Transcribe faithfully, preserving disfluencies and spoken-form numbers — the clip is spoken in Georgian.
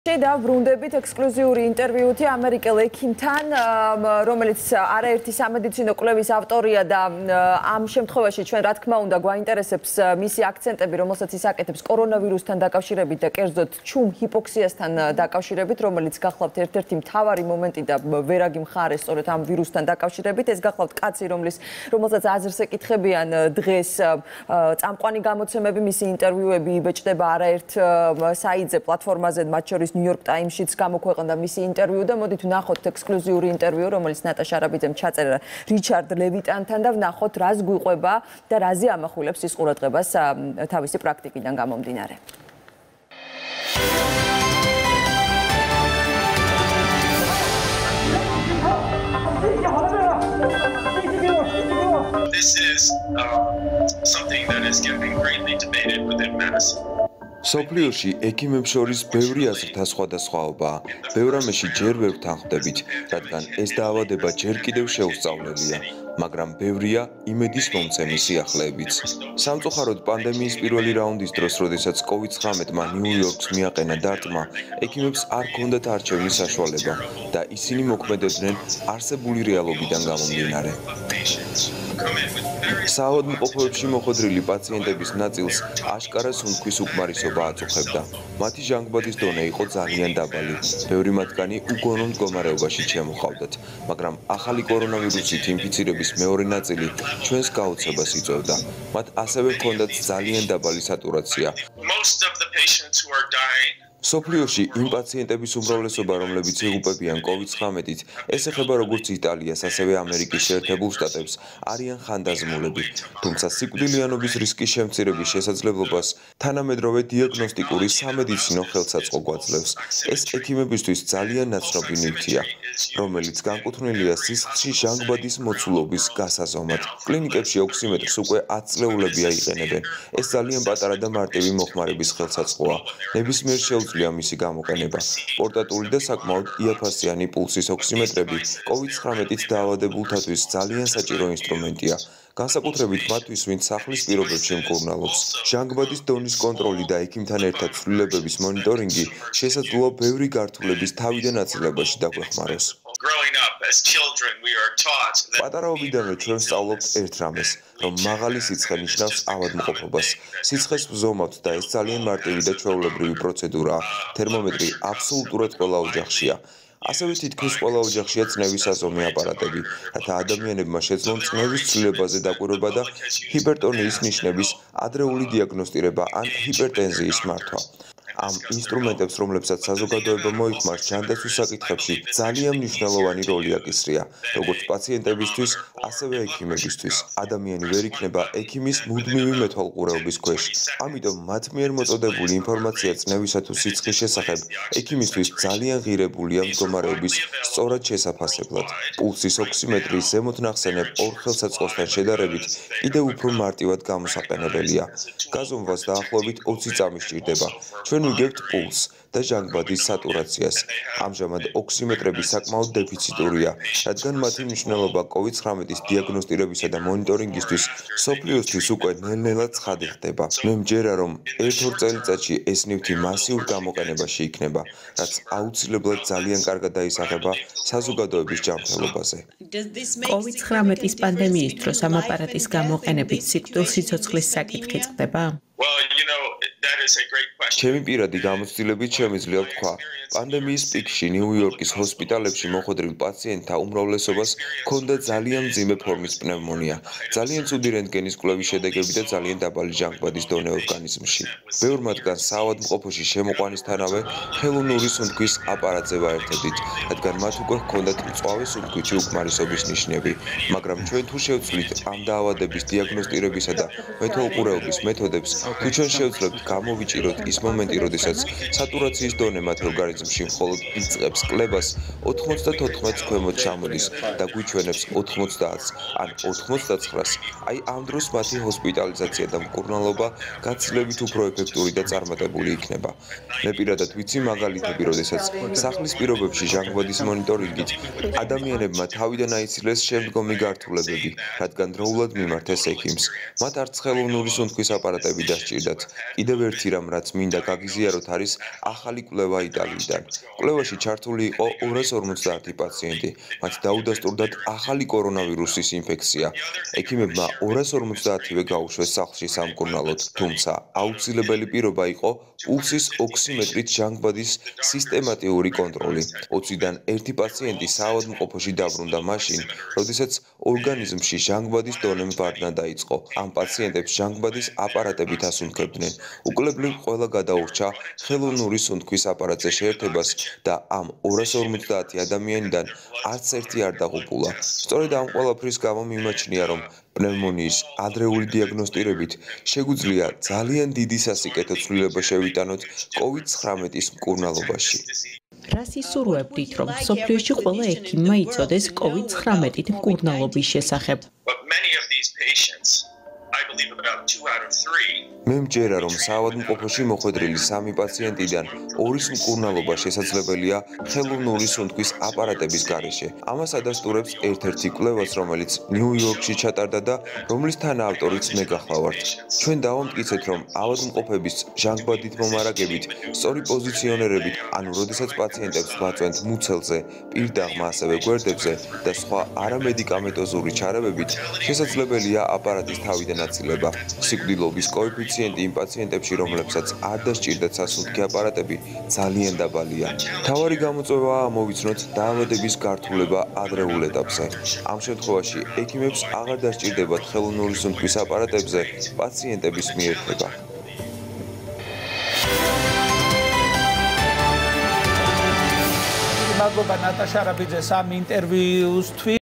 Დავრუნდებით ექსკლუზიური ინტერვიუთი ამერიკელ ექიმთან, რომელიც არაერთი სამედიცინო კვლევის ავტორია და ამ შემთხვევაში ჩვენ რა თქმა უნდა გვაინტერესებს მისი აქცენტები, რომელსაც ის აკეთებს კორონავირუსთან დაკავშირებით და კერძოდ ჩუმ ჰიპოქსიასთან დაკავშირებით, რომელიც გახლავთ ერთ-ერთი მთავარი მომენტი და ვერაგი მხარე სწორედ ამ ვირუსთან დაკავშირებით. ეს გახლავთ კაცი, რომლის რომელსაც აზრს ეკითხებიან დღეს წამყვანი გამოცემები, მისი ინტერვიუები იბეჭდება არაერთ საიტზე, პლატფორმაზე, მათ შორის New York Times-იც გამოქვეყნდა მისი ინტერვიუ და მოდით ვნახოთ ექსკლუზიური ინტერვიუ, რომელიც ნატაშა არაბიძემ ჩაწერა რიჩარდ ლევიტანთან და ვნახოთ რას გვიყვება და რაზე ამახვილებს ის ყურადღებას თავისი პრაქტიკიდან გამომდინარე. This is uh, something that is getting greatly debated within medicine. სოფლიოში ექიმებს შორის ბევრი აზრთა სხვადასხვაობაა. ბევრ რამეში ჯერ ვერ ვთანხმდებით, რადგან ეს დაავადება ჯერ კიდევ შეუსწავლელია, მაგრამ ბევრია იმედის მომცემი სიახლეებიც. სამწუხაროდ პანდემიის პირველი რაუნდის დროს, როდესაც კოვიდ ცხრამეტმა ნიუ-იორკს მიაყენა დარტყმა, ექიმებს არ ჰქონდათ არჩევნის საშუალება და ისინი მოქმედებდნენ არსებული რეალობიდან გამომდინარე. საავადმყოფოებში მოხვედრილი პაციენტების ნაწილს აშკარა სუნთქვის უკმარისობა აწუხებდა. მათი ჟანგბადის დონე იყო ძალიან დაბალი. ბევრი მათგანი უგონო მდგომარეობაში შემოჰყავდათ, მაგრამ ახალი კორონავირუსით ინფიცირების მეორე ნაწილი ჩვენს გაოცებას იწვევდა. მათ ასევე ჰქონდათ ძალიან დაბალი სატურაცია. სოფლიოში იმ პაციენტების უმრავლესობა, რომლებიც იღუპებიან კოვიდ ცხრამეტით, ეს ეხება როგორც იტალიას, ასევე ამერიკის შეერთებულ შტატებს, არიან ხანდაზმულები. თუმცა სიკვდილიანობის რისკის შემცირების შესაძლებლობას თანამედროვე დიაგნოსტიკური სამედიცინო ხელსაწყო გვაძლევს. ეს ექიმებისთვის ძალიან ნაცნობი ნივთია, რომელიც განკუთვნილია სისხლში ჟანგბადის მოცულობის გასაზომად. კლინიკებში ოქსიმეტრს უკვე ათ წლეულებია იყენებენ. ეს ძალიან პატარა და მარტივი მოხმარების ხელსაწყოა. ნებისმიერ შეუძლია მისი გამოყენება. პორტატული და საკმაოდ იაფასიანი პულსის ოქსიმეტრები კოვიდ ცხრამეტით დაავადებულთათვის ძალიან საჭირო ინსტრუმენტია. განსაკუთრებით მათთვის, ვინც სახლის პირობებში მკურნალობს. ჟანგბადის დონის კონტროლი და ექიმთან ერთად ცვლილებების მონიტორინგი შესაძლოა ბევრი გართულების თავიდან აწილებაში დაგვეხმაროს. პატარაობიდანვე ჩვენ ვსწავლობთ ერთ რამეს, რომ მაღალი სიცხე ნიშნავს ავადმყოფობას. სიცხეს ვზომავთ და ეს ძალიან მარტივი და ჩვეულებრივი პროცედურაა. თერმომეტრი აბსოლუტურად ყველა ოჯახშია. ასევე თითქმის ყველა ოჯახშია წნევის საზომი აპარატები, რათა ადამიანებმა შეძლონ წნევის ცვლილებაზე დაკვირვება და ჰიპერტონიის ნიშნების ადრეული დიაგნოსტირება ან ჰიპერტენზიის მართვა. ამ ინსტრუმენტებს, რომლებსაც საზოგადოება მოიხმარს ჯანდაცვის საკითხებში, ძალიან მნიშვნელოვანი როლი აკისრია, როგორც პაციენტებისთვის, ასევე ექიმებისთვის. ადამიანი ვერ იქნება ექიმის მუდმივი მეთვალყურეობის ქვეშ. ამიტომ მათ მიერ მოწოდებული ინფორმაცია წნევისა თუ სიცხის შესახებ ექიმისთვის ძალიან ღირებულია მდგომარეობის სწორად შესაფასებლად. პულსის ოქსიმეტრის ზემოთ ნახსენებ ორ ხელსაწყოსთან შედარებით კიდევ უფრო მარტივად გამოსაყენებელია. გაზომვას დაახლოებით ოცი წამი სჭირდება. ჩვენ ვიგებთ პულსს და ჟანგბადის სატურაციას. ამჟამად ოქსიმეტრები საკმაოდ დეფიციტურია, რადგან მათი მნიშვნელობა კოვიდ ცხრამეტის დიაგნოსტირებისა და მონიტორინგისთვის სოფლიოსთვის უკვე ნელ-ნელა ცხადი ხდება. მე მჯერა, რომ ერთ-ორ წელიწადში ეს ნივთი მასიურ გამოყენებაში იქნება, რაც აუცილებლად ძალიან კარგად დაისახება საზოგადოების ჯანმრთელობაზე. კოვიდ ცხრამეტის პანდემიის დროს ამ აპარატის გამოყენებით სიკვდილსიცოცხლის საკითხი წყდება? ჩემი პირადი გამოცდილებით შემიძლია ვთქვა, პანდემიის პიკში ნიუ-იორკის ჰოსპიტალებში მოხვედრილ პაციენტთა უმრავლესობას ჰქონდა ძალიან მძიმე ფორმის პნევმონია, ძალიან ცუდი რენტგენის კვლევის შედეგები და ძალიან დაბალი ჟანგბადის დონე ორგანიზმში. ბევრ მათგანს საავადმყოფოში შემოყვანისთანავე ხელოვნური სუნთქვის აპარატზე ვაერთებდით, რადგან მათ უკვე ჰქონდათ მწვავე სუნთქვითი უკმარისობის ნიშნები, მაგრამ ჩვენ თუ შევცვლით ამ დაავადების დიაგნოსტირებისა და მეთვალყურეობის მეთოდებს, თუ ჩვენ შევძლებთ გამოვიჭიროთ ის მომენტი, როდესაც სატურაციის დონე მათ ორგანიზმში მხოლოდ იწყებს კლებას, ოთხმოცდაოთხს ქვემოთ ჩამოდის და გვიჩვენებს ოთხმოცდაათს ან ოთხმოცდაცხრას. აი ამ დროს მათი ჰოსპიტალიზაცია და მკურნალობა გაცილებით უფრო ეფექტური და წარმატებული იქნება. მე პირადად ვიცი მაგალითები, როდესაც სახლის პირობებში ჟანგბადის მონიტორინგით ადამიანებმა თავიდან აიცილეს შემდგომი გართულებები, რადგან დროულად მიმართეს ექიმს. მათ არც ხელოვნური სუნთქვის აპარატები დასჭირდათ. კიდევ ერთი რამ, რაც მინდა გაგიზიაროთ არის ახალი კვლევა იტალიიდან. კვლევაში ჩართული იყო ორას ორმოცდაათი პაციენტი. მათ დაუდასტურდათ ახალი კორონავირუსის ინფექცია. ექიმებმა ორას ორმოცდაათივე გაუშვეს სახლში სამკურნალოდ, თუმცა აუცილებელი პირობა იყო პულსის ოქსიმეტრით ჟანგბადის სისტემატიური კონტროლი. ოციდან ერთი პაციენტი საავადმყოფოში დაბრუნდა მაშინ, როდესაც ორგანიზმში ჟანგბადის დონე მბარდნა დაიწყო. ამ პაციენტებს ჟანგბადის აპარატებით ასუნთქებდნენ. უკვლებლივ ყველა გადაურჩა ხელოვნური სუნთქვის აპარატზე შეერთებას და ამ ორას ორმოცდაათი ადამიანიდან არც ერთი არ დაღუპულა. სწორედ ამ ყველაფრის გამო მიმაჩნია, რომ პნევმონიის ადრეული დიაგნოსტირებით შეგვიძლია ძალიან დიდი სასიკეთო ცვლილება შევიტანოთ კოვიდ ცხრამეტის მკურნალობაში. რას ისურვებდით, რომ მსოფლიოში ყველა ექიმმა იცოდეს კოვიდ ცხრამეტით მკურნალობის შესახებ? მე მჯერა, რომ საავადმყოფოში მოხვედრილი სამი პაციენტიდან ორის მკურნალობა შესაძლებელია ხელოვნური სუნთქვის აპარატების გარეშე. ამას ადასტურებს ერთ-ერთი კვლევაც, რომელიც ნიუ-იორკში ჩატარდა და რომლის თანაავტორიც მე გახლავართ. ჩვენ დავამტკიცეთ, რომ ავადმყოფების ჟანგბადით მომარაგებით, სწორი პოზიციონერებით, ანუ როდესაც პაციენტებს ვაწვენთ მუცელზე, პირდაღმა, ასევე გვერდებზე და სხვა არამედიკამენტოზური ჩარევებით, შესაძლებელია აპარატის თავიდან აცილება. სიკვდილობის კოეფიციენტი იმ პაციენტებში, რომლებსაც არ დასჭირდათ სასუნთქი აპარატები, ძალიან დაბალია. მთავარი გამოწვევაა მოვიცნოთ დაავადების გართულება ადრეულ ეტაპზე. ამ შემთხვევაში ექიმებს აღარ დასჭირდებათ ხელოვნური სუნთქვის აპარატებზე პაციენტების მიერთება. მადლობა ნატაშა რაბიძეს ამ ინტერვიუსთვის.